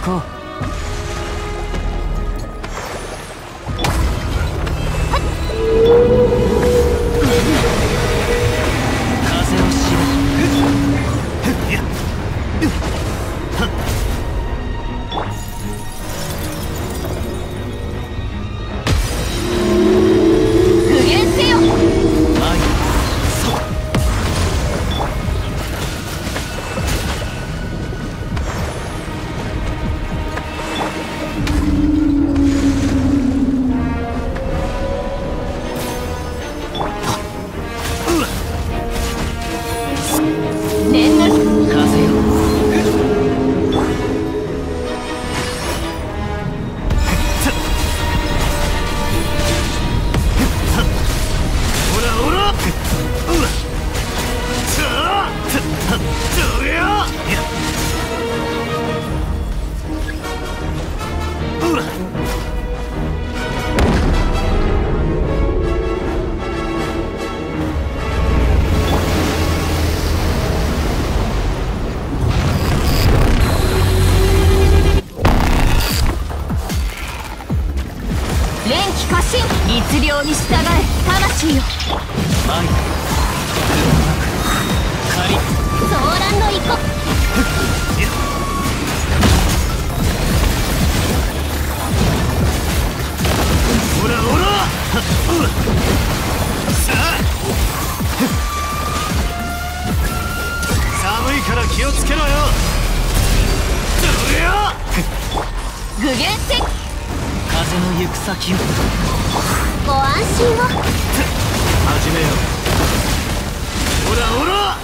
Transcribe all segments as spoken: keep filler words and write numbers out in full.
こう。風を知れ。やっ具現せよ。 愛そう念の風よ。 オラオラ、うわ、さあ、どりゃ、や、うわ。 連気過信。律令に従え魂よ。 愛仮ソーランの息子。 オラオラ、うわ、さあ、寒いから気をつけろよ。どりゃ、 具現せ。 風の行く先を。 ご安心を。 始めよう。オラオラ、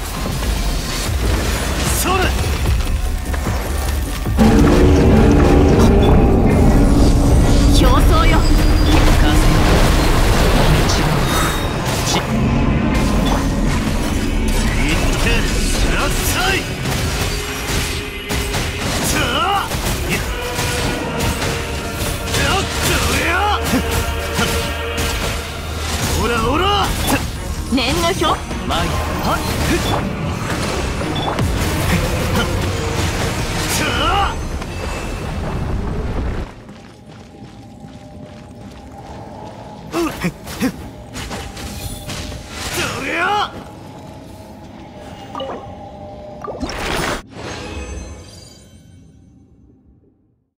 それ。 競争よ。 風よ。道をち行ってらっしゃい。さあ、やっ、やっとや。オラオラ、 念の表。 前はっ